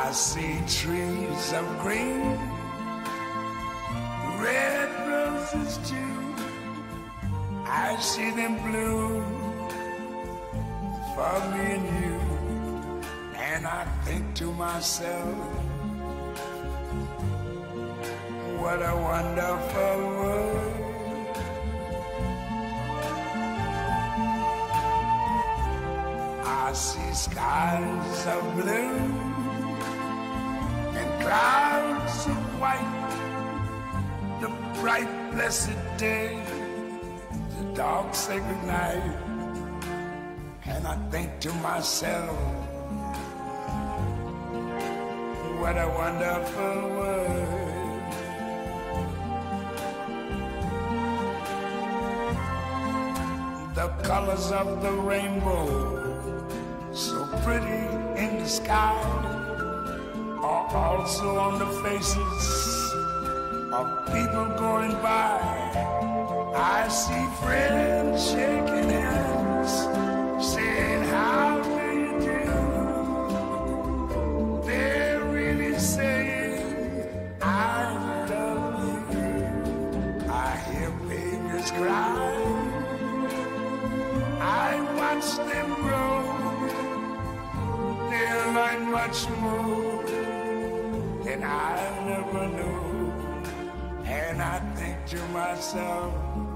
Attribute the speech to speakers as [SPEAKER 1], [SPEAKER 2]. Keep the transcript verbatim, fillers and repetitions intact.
[SPEAKER 1] I see trees of green, red roses too. I see them bloom for me and you. And I think to myself, what a wonderful world. I see skies of blue and clouds of white, the bright blessed day, the dark sacred night. And I think to myself, what a wonderful world. The colors of the rainbow, so pretty in the sky, are also on the faces of people going by. I see friends shaking hands, saying, how do you do? They're really saying, I love you. I hear babies cry, I watch them grow. They'll learn much more than I never knew. And I think to myself,